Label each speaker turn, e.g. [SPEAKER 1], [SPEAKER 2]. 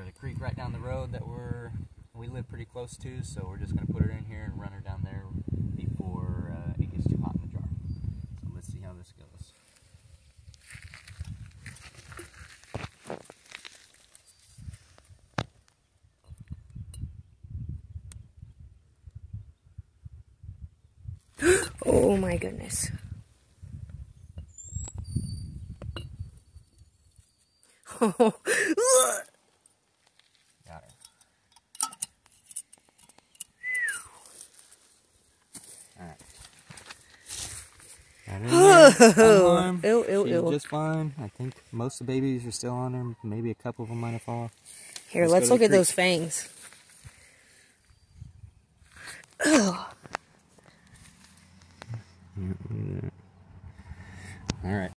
[SPEAKER 1] there's a creek right down the road that we live pretty close to, so we're just going to put her in here and run her down there before it gets too hot in the jar. So let's see how this goes.
[SPEAKER 2] Oh my goodness.
[SPEAKER 1] Got her. Alright. Got her in there.
[SPEAKER 2] Ew.
[SPEAKER 1] She's just fine. I think most of the babies are still on her. Maybe a couple of them might have fallen.
[SPEAKER 2] Here, let's look at those fangs. Ugh.
[SPEAKER 1] Alright.